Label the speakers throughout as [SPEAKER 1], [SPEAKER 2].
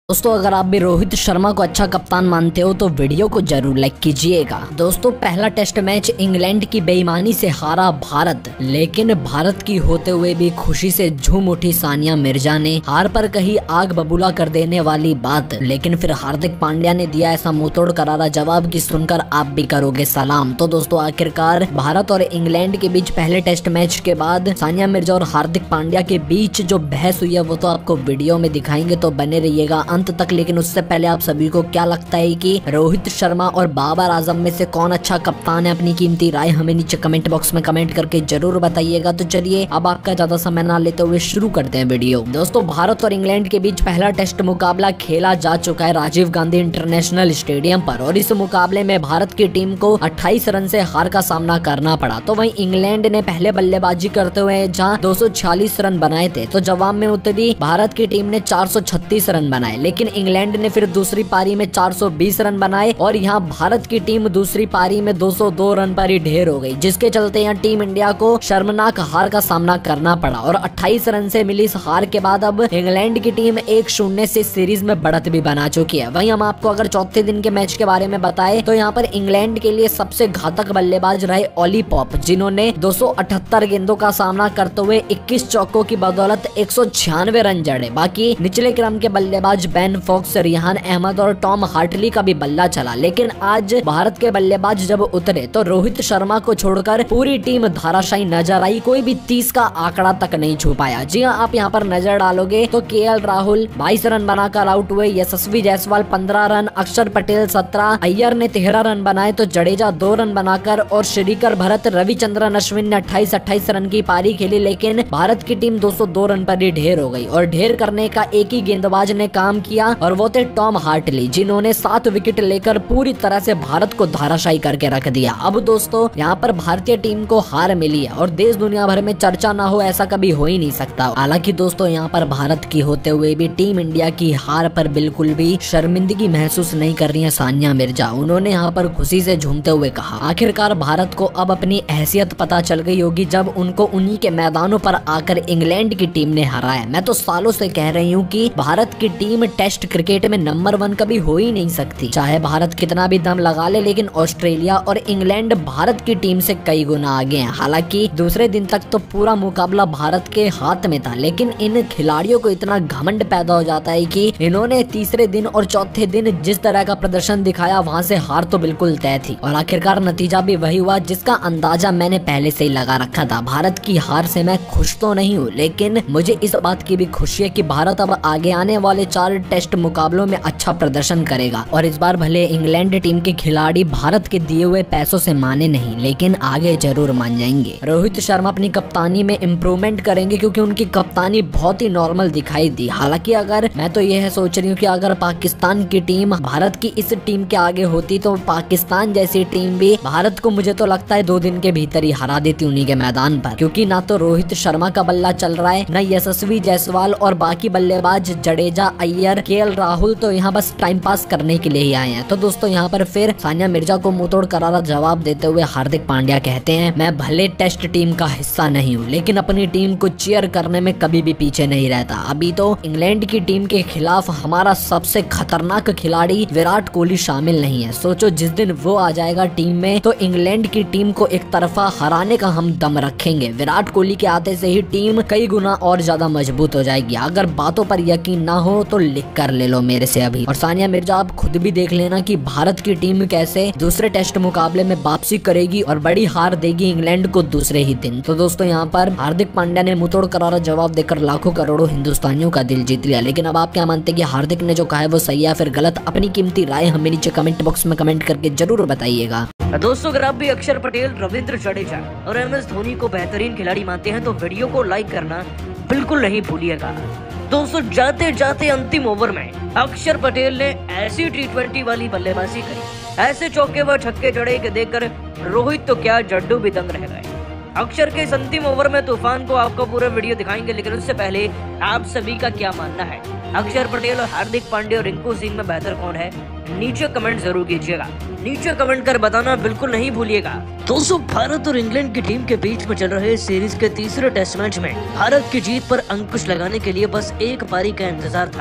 [SPEAKER 1] दोस्तों अगर आप भी रोहित शर्मा को अच्छा कप्तान मानते हो तो वीडियो को जरूर लाइक कीजिएगा। दोस्तों पहला टेस्ट मैच इंग्लैंड की बेईमानी से हारा भारत, लेकिन भारत की होते हुए भी खुशी से झूम उठी सानिया मिर्जा ने हार पर कही आग बबूला कर देने वाली बात। लेकिन फिर हार्दिक पांड्या ने दिया ऐसा मुंहतोड़ करारा जवाब कि सुनकर आप भी करोगे सलाम। तो दोस्तों आखिरकार भारत और इंग्लैंड के बीच पहले टेस्ट मैच के बाद सानिया मिर्जा और हार्दिक पांड्या के बीच जो बहस हुई है वो तो आपको वीडियो में दिखाएंगे, तो बने रहिएगा अंत तक। लेकिन उससे पहले आप सभी को क्या लगता है कि रोहित शर्मा और बाबर आजम में से कौन अच्छा कप्तान है? अपनी कीमती राय हमें नीचे कमेंट बॉक्स में कमेंट करके जरूर बताइएगा। तो चलिए अब आपका ज्यादा समय ना लेते हुए शुरू करते हैं वीडियो। दोस्तों भारत और इंग्लैंड के बीच पहला टेस्ट मुकाबला खेला जा चुका है राजीव गांधी इंटरनेशनल स्टेडियम पर, और इस मुकाबले में भारत की टीम को 28 रन से हार का सामना करना पड़ा। तो वहीं इंग्लैंड ने पहले बल्लेबाजी करते हुए जहां 246 रन बनाए थे, तो जवाब में उतरी भारत की टीम ने 436 रन बनाए। लेकिन इंग्लैंड ने फिर दूसरी पारी में 420 रन बनाए और यहाँ भारत की टीम दूसरी पारी में 202 रन पर ही ढेर हो गई, जिसके चलते यहाँ टीम इंडिया को शर्मनाक हार का सामना करना पड़ा। और 28 रन से मिली इस हार के बाद अब इंग्लैंड की टीम 1-0 से सीरीज में बढ़त भी बना चुकी है। वहीं हम आपको अगर चौथे दिन के मैच के बारे में बताएं तो यहाँ पर इंग्लैंड के लिए सबसे घातक बल्लेबाज रहे ओली पॉप, जिन्होंने 278 गेंदों का सामना करते हुए 21 चौकों की बदौलत 196 रन जड़े। बाकी निचले क्रम के बल्लेबाज बेन फॉक्स, रिहान अहमद और टॉम हार्टली का भी बल्ला चला। लेकिन आज भारत के बल्लेबाज जब उतरे तो रोहित शर्मा को छोड़कर पूरी टीम धाराशायी नजर आई, कोई भी 30 का आंकड़ा तक नहीं छू पाया। जी हाँ, आप यहाँ पर नजर डालोगे तो केएल राहुल 22 रन बनाकर आउट हुए, यशस्वी जायसवाल 15 रन, अक्षर पटेल 17, अय्यर ने 13 रन बनाए तो जडेजा 2 रन बनाकर, और श्रीकर भरत, रविचंद्रन अश्विन ने 28 रन की पारी खेली। लेकिन भारत की टीम 202 रन पर ही ढेर हो गई, और ढेर करने का एक ही गेंदबाज ने काम किया और वो थे टॉम हार्टली, जिन्होंने 7 विकेट लेकर पूरी तरह से भारत को धाराशायी करके रख दिया। अब दोस्तों यहाँ पर भारतीय टीम को हार मिली है और देश दुनिया भर में चर्चा ना हो ऐसा कभी हो ही नहीं सकता। हालांकि दोस्तों यहाँ पर भारत की होते हुए भी टीम इंडिया की हार पर बिल्कुल भी शर्मिंदगी महसूस नहीं कर रही है सानिया मिर्जा। उन्होंने यहाँ पर खुशी से झूमते हुए कहा आखिरकार भारत को अब अपनी हैसियत पता चल गई होगी जब उनको उन्हीं के मैदानों पर आकर इंग्लैंड की टीम ने हराया। मैं तो सालों से कह रही हूँ कि भारत की टीम टेस्ट क्रिकेट में नंबर 1 कभी हो ही नहीं सकती, चाहे भारत कितना भी दम लगा ले। लेकिन ऑस्ट्रेलिया और इंग्लैंड भारत की टीम से कई गुना आगे हैं। हालांकि दूसरे दिन तक तो पूरा मुकाबला भारत के हाथ में था, लेकिन इन खिलाड़ियों को इतना घमंड पैदा हो जाता है कि इन्होंने तीसरे दिन और चौथे दिन जिस तरह का प्रदर्शन दिखाया वहां से हार तो बिल्कुल तय थी। और आखिरकार नतीजा भी वही हुआ जिसका अंदाजा मैंने पहले से ही लगा रखा था। भारत की हार से मैं खुश तो नहीं हूँ, लेकिन मुझे इस बात की भी खुशी है कि भारत अब आगे आने वाले 4 टेस्ट मुकाबलों में अच्छा प्रदर्शन करेगा। और इस बार भले इंग्लैंड टीम के खिलाड़ी भारत के दिए हुए पैसों से माने नहीं, लेकिन आगे जरूर मान जाएंगे। रोहित शर्मा अपनी कप्तानी में इम्प्रूवमेंट करेंगे क्योंकि उनकी कप्तानी बहुत ही नॉर्मल दिखाई दी। हालांकि अगर मैं तो यह सोच रही हूँ कि अगर पाकिस्तान की टीम भारत की इस टीम के आगे होती तो पाकिस्तान जैसी टीम भी भारत को मुझे तो लगता है 2 दिन के भीतर ही हरा देती उन्हीं के मैदान पर, क्योंकि ना तो रोहित शर्मा का बल्ला चल रहा है, न यशस्वी जायसवाल और बाकी बल्लेबाज जडेजा, अय्यर, केएल राहुल तो यहाँ बस टाइम पास करने के लिए ही आए हैं। तो दोस्तों यहाँ पर फिर सानिया मिर्जा को मुंहतोड़ करारा जवाब देते हुए हार्दिक पांड्या कहते हैं मैं भले टेस्ट टीम का हिस्सा नहीं हूँ, लेकिन अपनी टीम को चीयर करने में कभी भी पीछे नहीं रहता। अभी तो इंग्लैंड की टीम के खिलाफ हमारा सबसे खतरनाक खिलाड़ी विराट कोहली शामिल नहीं है। सोचो जिस दिन वो आ जाएगा टीम में तो इंग्लैंड की टीम को एक तरफा हराने का हम दम रखेंगे। विराट कोहली के आते से ही टीम कई गुना और ज्यादा मजबूत हो जाएगी। अगर बातों पर यकीन ना हो तो लिख कर ले लो मेरे से अभी। और सानिया मिर्जा आप खुद भी देख लेना कि भारत की टीम कैसे दूसरे टेस्ट मुकाबले में वापसी करेगी और बड़ी हार देगी इंग्लैंड को दूसरे ही दिन। तो दोस्तों यहाँ पर हार्दिक पांड्या ने मुंहतोड़ करारा जवाब देकर लाखों करोड़ों हिंदुस्तानियों का दिल जीत लिया। लेकिन अब आप क्या मानते हैं कि हार्दिक ने जो कहा है वो सही है फिर गलत? अपनी कीमती राय हमें नीचे कमेंट बॉक्स में कमेंट करके जरूर बताइएगा।
[SPEAKER 2] दोस्तों अगर आप भी अक्षर पटेल, रविंद्र जडेजा और MS धोनी को बेहतरीन खिलाड़ी मानते हैं तो वीडियो को लाइक करना बिल्कुल नहीं भूलिएगा। दोस्तों जाते जाते अंतिम ओवर में अक्षर पटेल ने ऐसी T20 वाली बल्लेबाजी करी, ऐसे चौके व छक्के जड़े कि देखकर रोहित तो क्या जड्डू भी दंग रह गए। अक्षर के इस अंतिम ओवर में तूफान को आपको पूरा वीडियो दिखाएंगे, लेकिन उससे पहले आप सभी का क्या मानना है? अक्षर पटेल और हार्दिक पांड्या और रिंकू सिंह में बेहतर कौन है? नीचे कमेंट जरूर कीजिएगा, नीचे कमेंट कर बताना बिल्कुल नहीं भूलिएगा। दोस्तों भारत और इंग्लैंड की टीम के बीच में चल रहे सीरीज के तीसरे टेस्ट मैच में भारत की जीत पर अंकुश लगाने के लिए बस एक पारी का इंतजार था।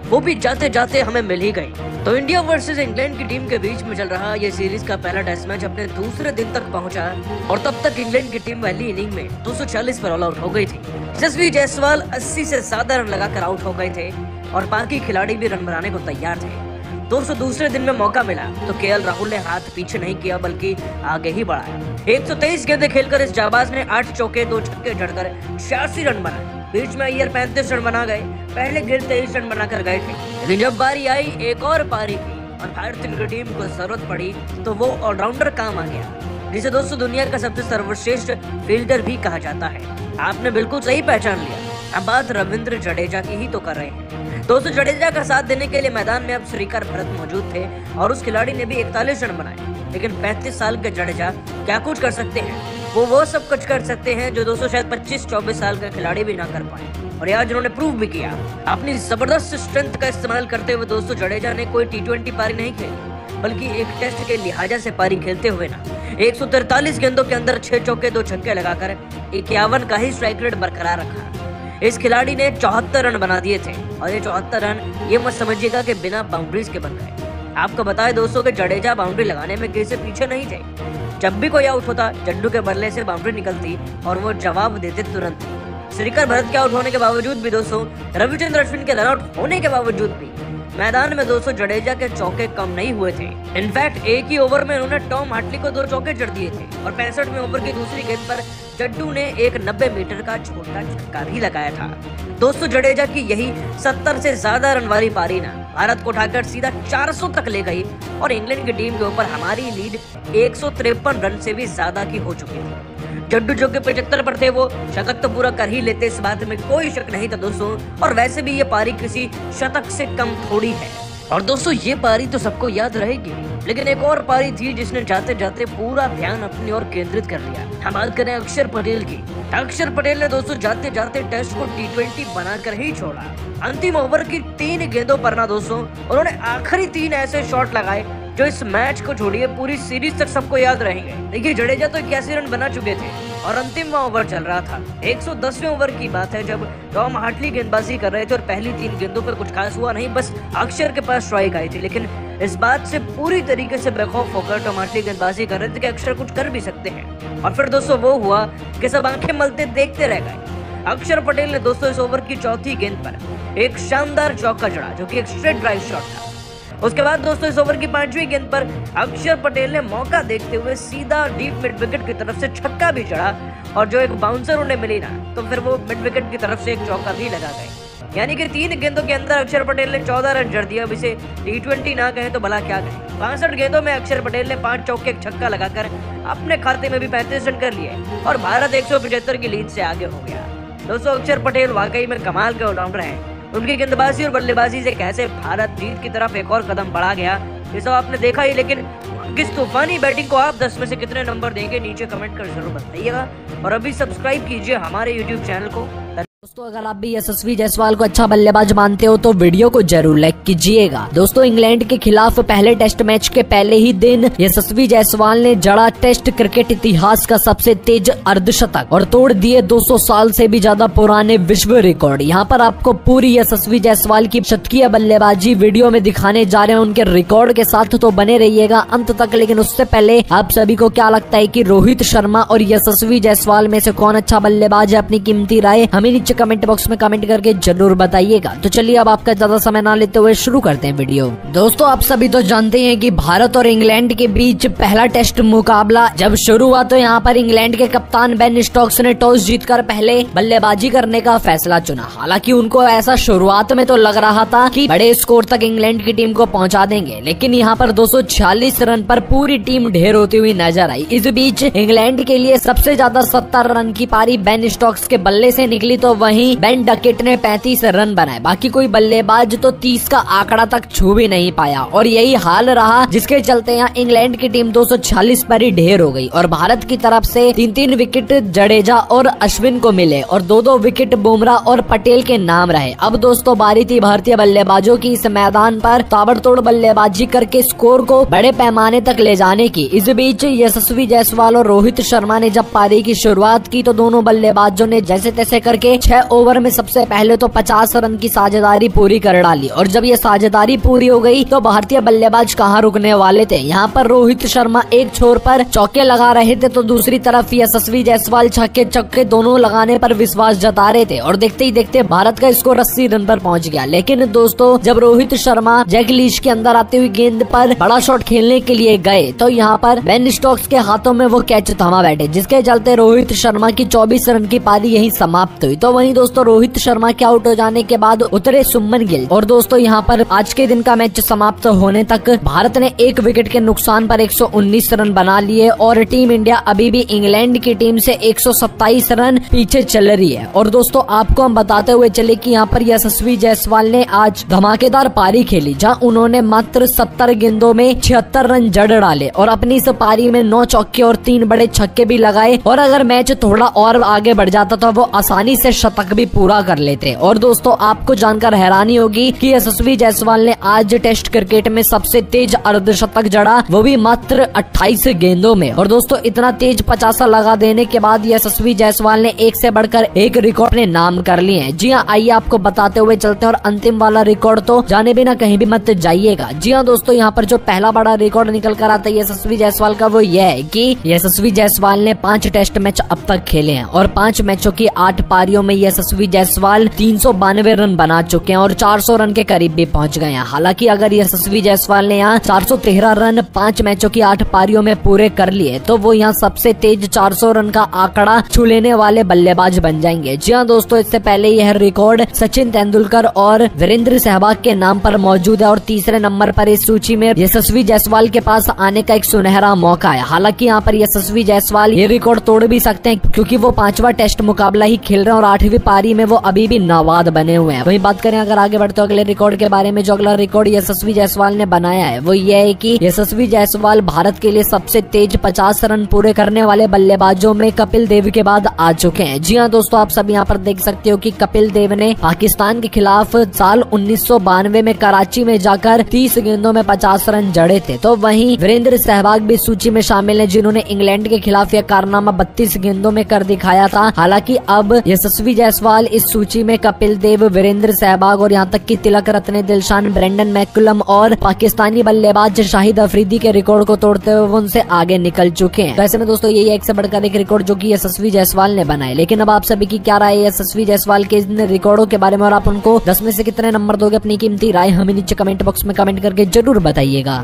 [SPEAKER 2] वो भी जाते जाते हमें मिल ही गई। तो इंडिया वर्सेस इंग्लैंड की टीम के बीच में चल रहा ये सीरीज का पहला टेस्ट मैच अपने दूसरे दिन तक पहुंचा और तब तक इंग्लैंड की टीम पहली इनिंग में 240 पर ऑल आउट हो गई थी। यशस्वी जायसवाल 80 से ज्यादा रन लगाकर आउट हो गए थे और बाकी खिलाड़ी भी रन बनाने को तैयार थे। दोस्तों दूसरे दिन में मौका मिला तो केएल राहुल ने हाथ पीछे नहीं किया बल्कि आगे ही बढ़ाया। 123 गेंदें खेलकर इस जाबाज ने 8 चौके 2 छक्के जड़कर 86 रन बनाए। बीच में अय्यर 35 रन बना गए, पहले गिर 23 रन बनाकर गए थे, लेकिन जब बारी आई एक और पारी की और भारतीय क्रिकेट टीम को जरूरत पड़ी तो वो ऑलराउंडर काम आ गया, जिसे दोस्तों दुनिया का सबसे सर्वश्रेष्ठ फील्डर भी कहा जाता है। आपने बिल्कुल सही पहचान लिया, अब बात रविंद्र जडेजा की ही तो कर रहे हैं। दोस्तों जडेजा का साथ देने के लिए मैदान में अब श्रीकर भरत मौजूद थे और उस खिलाड़ी ने भी 41 रन बनाए, लेकिन 35 साल के जडेजा क्या कुछ कर सकते हैं। वो सब कुछ कर सकते हैं जो दोस्तों शायद 25-24 साल का खिलाड़ी भी ना कर पाए और आज उन्होंने प्रूव भी किया। अपनी जबरदस्त स्ट्रेंथ का इस्तेमाल करते हुए दोस्तों जडेजा ने कोई T20 पारी नहीं खेली बल्कि एक टेस्ट के लिहाजा से पारी खेलते हुए ना 143 गेंदों के अंदर 6 चौके 2 छक्के लगाकर 51 का ही स्ट्राइक रेट बरकरार रखा। इस खिलाड़ी ने 74 रन बना दिए थे और ये 74 रन ये मत समझिएगा कि बिना बाउंड्रीज के बन गए। आपको बताएं दोस्तों कि जडेजा बाउंड्री लगाने में किसी से पीछे नहीं थे। जब भी कोई आउट होता जड्डू के बल्ले से बाउंड्री निकलती और वो जवाब देते तुरंत। श्रीकर भरत के आउट होने के बावजूद भी दोस्तों रविचंद्र अश्विन के रन आउट होने के बावजूद भी मैदान में दोस्तों जडेजा के चौके कम नहीं हुए थे। इनफैक्ट एक ही ओवर में उन्होंने टॉम हार्टली को 2 चौके जड़ दिए थे और 65वें ओवर की दूसरी गेंद पर जड्डू ने एक 90 मीटर का छोटा छक्का भी लगाया था। दोस्तों जडेजा की यही 70 से ज्यादा रन वाली पारी ना भारत को उठाकर सीधा 400 तक ले गई और इंग्लैंड की टीम के ऊपर हमारी लीड 153 रन से भी ज्यादा की हो चुकी थी। जड्डू जो के 75 पर थे वो शतक तो पूरा कर ही लेते, इस बात में कोई शक नहीं था दोस्तों। और वैसे भी ये पारी किसी शतक से कम थोड़ी है। और दोस्तों ये पारी तो सबको याद रहेगी, लेकिन एक और पारी थी जिसने जाते जाते पूरा ध्यान अपनी ओर केंद्रित कर लिया। हम बात करें अक्षर पटेल की। अक्षर पटेल ने दोस्तों जाते जाते टेस्ट को T20 बनाकर ही छोड़ा। अंतिम ओवर की 3 गेंदों पर ना दोस्तों उन्होंने आखिरी 3 ऐसे शॉट लगाए जो इस मैच को छोड़िए पूरी सीरीज तक सबको याद रहेंगे। देखिए जडेजा तो 81 रन बना चुके थे और अंतिम ओवर चल रहा था। 110वें ओवर की बात है जब टॉम हार्टली गेंदबाजी कर रहे थे और पहली 3 गेंदों पर कुछ खास हुआ नहीं, बस अक्षर के पास स्ट्राइक आई थी। लेकिन इस बात से पूरी तरीके से बेखौफ होकर टॉम हार्टली गेंदबाजी कर रहे थे कि अक्षर कुछ कर भी सकते हैं। और फिर दोस्तों वो हुआ कि सब आंखें मलते देखते रह गए। अक्षर पटेल ने दोस्तों इस ओवर की चौथी गेंद पर एक शानदार चौका जड़ा जो कि एक स्ट्रेट ड्राइव शॉट था। उसके बाद दोस्तों इस ओवर की 5वीं गेंद पर अक्षर पटेल ने मौका देखते हुए सीधा डीप मिड विकेट की तरफ से छक्का भी चढ़ा और जो एक बाउंसर उन्हें मिली ना तो फिर वो मिड विकेट की तरफ से एक चौका भी लगा गए। यानी कि 3 गेंदों के अंदर अक्षर पटेल ने 14 रन जड़ दिया। अब इसे T20 ना कहें तो भला क्या कहें। 65 गेंदों में अक्षर पटेल ने 5 चौके 1 छक्का लगाकर अपने खाते में भी 35 रन कर लिए और भारत 175 की लीड से आगे हो गया। दोस्तों अक्षर पटेल वाकई में कमाल के ऑलराउंडर हैं। उनकी गेंदबाजी और बल्लेबाजी से कैसे भारत जीत की तरफ एक और कदम बढ़ा गया ये सब आपने देखा ही, लेकिन किस तूफानी बैटिंग को आप 10 में से कितने नंबर देंगे नीचे कमेंट कर जरूर बताइएगा और अभी सब्सक्राइब कीजिए हमारे YouTube चैनल को।
[SPEAKER 1] दोस्तों अगर आप भी यशस्वी जायसवाल को अच्छा बल्लेबाज मानते हो तो वीडियो को जरूर लाइक कीजिएगा। दोस्तों इंग्लैंड के खिलाफ पहले टेस्ट मैच के पहले ही दिन यशस्वी जायसवाल ने जड़ा टेस्ट क्रिकेट इतिहास का सबसे तेज अर्धशतक और तोड़ दिए 200 साल से भी ज्यादा पुराने विश्व रिकॉर्ड। यहाँ पर आपको पूरी यशस्वी जायसवाल की शतकीय बल्लेबाजी वीडियो में दिखाने जा रहे हैं उनके रिकॉर्ड के साथ, तो बने रहिएगा अंत तक। लेकिन उससे पहले आप सभी को क्या लगता है कि रोहित शर्मा और यशस्वी जायसवाल में से कौन अच्छा बल्लेबाज है? अपनी कीमती राय हमें नीचे कमेंट बॉक्स में कमेंट करके जरूर बताइएगा। तो चलिए अब आपका ज्यादा समय ना लेते हुए शुरू करते हैं वीडियो। दोस्तों आप सभी तो जानते हैं कि भारत और इंग्लैंड के बीच पहला टेस्ट मुकाबला जब शुरू हुआ तो यहाँ पर इंग्लैंड के कप्तान बेन स्टोक्स ने टॉस जीतकर पहले बल्लेबाजी करने का फैसला चुना। हालांकि उनको ऐसा शुरुआत में तो लग रहा था कि बड़े स्कोर तक इंग्लैंड की टीम को पहुंचा देंगे, लेकिन यहाँ पर 246 रन पर पूरी टीम ढेर होती हुई नजर आई। इस बीच इंग्लैंड के लिए सबसे ज्यादा 70 रन की पारी बेन स्टोक्स के बल्ले से निकली, तो वहीं बेन डकेट ने 35 रन बनाए। बाकी कोई बल्लेबाज तो 30 का आंकड़ा तक छू भी नहीं पाया और यही हाल रहा, जिसके चलते यहाँ इंग्लैंड की टीम 246 पर ही ढेर हो गई और भारत की तरफ से 3-3 विकेट जडेजा और अश्विन को मिले और 2-2 विकेट बुमराह और पटेल के नाम रहे। अब दोस्तों बारी थी भारतीय बल्लेबाजों की इस मैदान पर ताबड़तोड़ बल्लेबाजी करके स्कोर को बड़े पैमाने तक ले जाने की। इस बीच यशस्वी जायसवाल और रोहित शर्मा ने जब पारी की शुरुआत की तो दोनों बल्लेबाजों ने जैसे तैसे करके 6 ओवर में सबसे पहले तो 50 रन की साझेदारी पूरी कर डाली और जब ये साझेदारी पूरी हो गई तो भारतीय बल्लेबाज कहाँ रुकने वाले थे। यहाँ पर रोहित शर्मा एक छोर पर चौके लगा रहे थे तो दूसरी तरफ यशस्वी जायसवाल छक्के चक्के दोनों लगाने पर विश्वास जता रहे थे और देखते ही देखते भारत का स्कोर 80 रन पर पहुंच गया। लेकिन दोस्तों जब रोहित शर्मा जैक लीच के अंदर आते हुए गेंद पर बड़ा शॉट खेलने के लिए गए तो यहाँ पर बेन स्टोक्स के हाथों में वो कैच थमा बैठे, जिसके चलते रोहित शर्मा की 24 रन की पारी यही समाप्त हुई। तो वहीं दोस्तों रोहित शर्मा के आउट हो जाने के बाद उतरे सुमन गिल और दोस्तों यहाँ पर आज के दिन का मैच समाप्त होने तक भारत ने 1 विकेट के नुकसान पर 119 रन बना लिए और टीम इंडिया अभी भी इंग्लैंड की टीम से 127 रन पीछे चल रही है। और दोस्तों आपको हम बताते हुए चले कि यहाँ पर यशस्वी जायसवाल ने आज धमाकेदार पारी खेली, जहां उन्होंने मात्र 70 गेंदों में 76 रन जड़ डाले और अपनी इस पारी में 9 चौके और 3 बड़े छक्के भी लगाए और अगर मैच थोड़ा और आगे बढ़ जाता तो वो आसानी से शतक भी पूरा कर लेते। और दोस्तों आपको जानकर हैरानी होगी कि यशस्वी जायसवाल ने आज टेस्ट क्रिकेट में सबसे तेज अर्धशतक जड़ा, वो भी मात्र 28 गेंदों में। और दोस्तों इतना तेज 50 लगा देने के बाद यशस्वी जायसवाल ने एक से बढ़कर एक रिकॉर्ड ने नाम कर लिए हैं। जी हाँ, आइए आपको बताते हुए चलते हैं और अंतिम वाला रिकॉर्ड तो जाने बिना कहीं भी मत जाइएगा। जी हाँ दोस्तों, यहाँ पर जो पहला बड़ा रिकॉर्ड निकल कर आता है यशस्वी जायसवाल का वो यह है कि यशस्वी जायसवाल ने 5 टेस्ट मैच अब तक खेले हैं और 5 मैचों की 8 पारियों में यशस्वी जायसवाल 392 रन बना चुके हैं और 400 रन के करीब भी पहुंच गए हैं। हालांकि अगर यशस्वी जायसवाल ने यहाँ 413 रन 5 मैचों की 8 पारियों में पूरे कर लिए तो वो यहाँ सबसे तेज 400 रन का आंकड़ा छू लेने वाले बल्लेबाज बन जाएंगे। जी हाँ दोस्तों, इससे पहले यह रिकॉर्ड सचिन तेंदुलकर और वीरेंद्र सहवाग के नाम पर मौजूद है और तीसरे नंबर पर इस सूची में यशस्वी जायसवाल के पास आने का एक सुनहरा मौका है। हालांकि यहाँ पर यशस्वी जायसवाल ये रिकॉर्ड तोड़ भी सकते हैं क्योंकि वो 5वां टेस्ट मुकाबला ही खेल रहे हैं और 8वीं पारी में वो अभी भी नाबाद बने हुए हैं। वही बात करें अगर आगे बढ़ते अगले रिकॉर्ड के बारे में, जो अगला रिकॉर्ड यशस्वी जायसवाल ने बनाया है वो ये है कि यशस्वी जायसवाल भारत के लिए सबसे तेज 50 रन पूरे करने वाले बल्लेबाजों में कपिल देव के बाद आ चुके हैं। जी हाँ दोस्तों, आप सब यहाँ पर देख सकते हो कि कपिल देव ने पाकिस्तान के खिलाफ साल 1992 में कराची में जाकर 30 गेंदों में 50 रन जड़े थे। तो वहीं वीरेंद्र सहवाग भी सूची में शामिल हैं जिन्होंने इंग्लैंड के खिलाफ यह कारनामा 32 गेंदों में कर दिखाया था। हालांकि अब यशस्वी जायसवाल इस सूची में कपिल देव, वीरेंद्र सहवाग और यहाँ तक कि Tillakaratne, Dilshan, Brendon McCullum और पाकिस्तानी बल्लेबाज शाहिद अफरीदी के रिकॉर्ड को तोड़ते हुए वो उनसे आगे निकल चुके हैं। तो ऐसे में दोस्तों यही एक से बढ़कर एक रिकॉर्ड जो कि यशस्वी जायसवाल ने बनाए। लेकिन अब आप सभी की क्या राय है यशस्वी जायसवाल के इन रिकॉर्डों के बारे में और आप उनको 10 में से कितने नंबर दोगे? अपनी कीमती राय हमें नीचे कमेंट बॉक्स में कमेंट करके जरूर बताइएगा।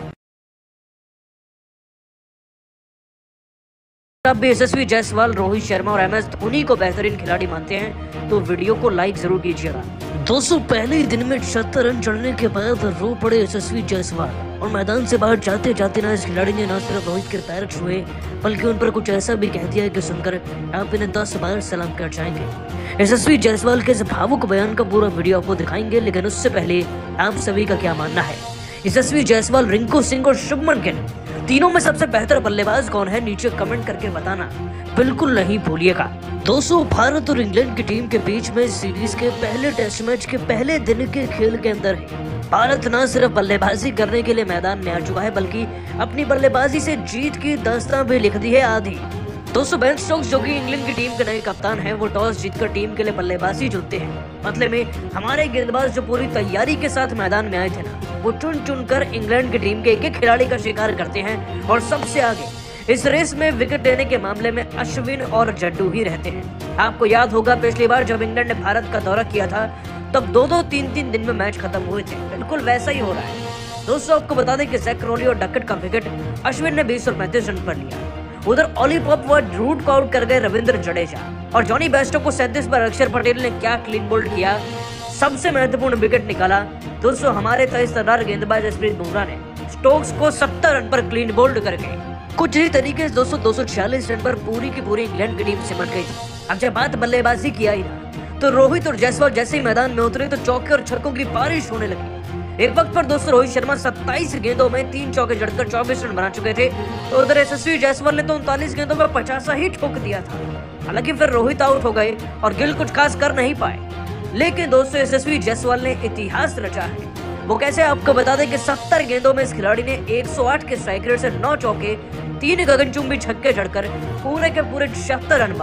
[SPEAKER 2] आप भी यशस्वी जायसवाल, रोहित शर्मा और MS धोनी को बेहतरीन खिलाड़ी मानते हैं तो वीडियो को लाइक जरूर कीजिएगा। दोस्तों पहले ही दिन में 76 रन चढ़ने के बाद रो पड़े यशस्वी जायसवाल और मैदान से बाहर जाते जाते ना इस खिलाड़ी ने न सिर्फ रोहित के पैर छुए बल्कि उन पर कुछ ऐसा भी कह दिया कि सुनकर आप इन्हें 10 बार सलाम कर जाएंगे। यशस्वी जायसवाल के इस भावुक बयान का पूरा वीडियो आपको दिखाएंगे, लेकिन उससे पहले आप सभी का क्या मानना है? यशस्वी जायसवाल, रिंकू सिंह और शुभमन गिल तीनों में सबसे बेहतर बल्लेबाज कौन है? नीचे कमेंट करके बताना बिल्कुल नहीं भूलिएगा। दोस्तों भारत और इंग्लैंड की टीम के बीच में सीरीज के पहले टेस्ट मैच के पहले दिन के खेल के अंदर है भारत न सिर्फ बल्लेबाजी करने के लिए मैदान में आ चुका है बल्कि अपनी बल्लेबाजी से जीत की दास्तां भी लिख दी है आधी। दोस्तों बेन स्टोक्स जो कि इंग्लैंड की टीम के नए कप्तान हैं वो टॉस जीतकर टीम के लिए बल्लेबाजी चुनते हैं। मतलब में हमारे गेंदबाज जो पूरी तैयारी के साथ मैदान में आए थे ना, वो चुन कर इंग्लैंड की टीम के एक खिलाड़ी का शिकार करते हैं और सबसे आगे इस रेस में विकेट लेने के मामले में अश्विन और जड्डू ही रहते हैं। आपको याद होगा पिछली बार जब इंग्लैंड ने भारत का दौरा किया था तब 2-2, 3-3 दिन में मैच खत्म हुए थे। बिल्कुल वैसा ही हो रहा है। दोस्तों आपको बता दें कि जैक क्रोली और डकट का विकेट अश्विन ने 20 और 35 रन पर लिया। उधर ऑली पॉप व रूट को आउट कर गए रविंद्र जडेजा और जॉनी बेस्टो को 37 पर अक्षर पटेल ने क्या क्लीन बोल्ड किया, सबसे महत्वपूर्ण विकेट निकाला। दोस्तों हमारे तेज-तर्रार गेंदबाज जसप्रीत बुमराह ने स्टोक्स को 70 रन पर क्लीन बोल्ड करके कुछ ही तरीके से 246 रन पर पूरी की पूरी इंग्लैंड की टीम सिमट गई थी। अब जब बात बल्लेबाजी की आई ना तो रोहित और जायसवाल जैसे ही मैदान में उतरे तो चौके और छक्कों की बारिश होने लगी। एक वक्त पर दोस्तों रोहित शर्मा 27 गेंदों में 3 चौके जड़कर 24 रन बना चुके थे तो उधर यशस्वी जायसवाल ने तो 39 गेंदों में 50 ही ठोक दिया था। हालांकि फिर रोहित आउट हो गए और गिल कुछ खास कर नहीं पाए। लेकिन दोस्तों यशस्वी जायसवाल ने इतिहास रचा है। वो कैसे आपको बता दें कि 70 गेंदों में इस खिलाड़ी ने 108 के स्ट्राइक रेट से 9 चौके, 3 गगनचुंबी छक्के जड़कर पूरे के पूरे 76 रन बनाए।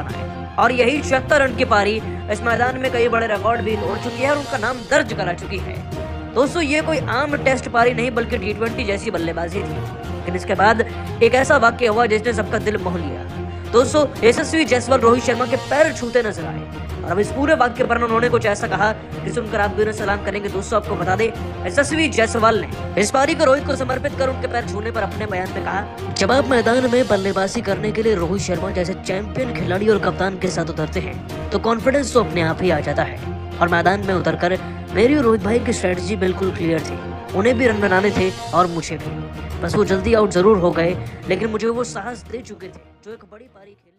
[SPEAKER 2] और यही 76 रन की पारी इस मैदान में कई बड़े रिकॉर्ड भी तोड़ चुकी है और उनका नाम दर्ज करा चुकी है। दोस्तों ये कोई आम टेस्ट पारी नहीं बल्कि T20 जैसी बल्लेबाजी थी। लेकिन इसके बाद एक ऐसा वाक्य हुआ जिसने सबका दिल मोह लिया। दोस्तों यशस्वी जायसवाल रोहित शर्मा के पैर छूते नजर आए और अब इस पूरे वाक्य पर उन्होंने कुछ ऐसा कहा कि सुनकर आप भी उन्हें सलाम करेंगे। दोस्तों आपको बता दें, यशस्वी जायसवाल ने इस पारी को रोहित को समर्पित कर उनके पैर छूने पर अपने बयान में कहा, जब आप मैदान में बल्लेबाजी करने के लिए रोहित शर्मा जैसे चैंपियन खिलाड़ी और कप्तान के साथ उतरते हैं तो कॉन्फिडेंस तो अपने आप ही आ जाता है। और मैदान में उतरकर मेरी और रोहित भाई की स्ट्रेटजी बिल्कुल क्लियर थी। उन्हें भी रन बनाने थे और मुझे भी। बस वो जल्दी आउट जरूर हो गए, लेकिन मुझे वो साहस दे चुके थे जो एक बड़ी पारी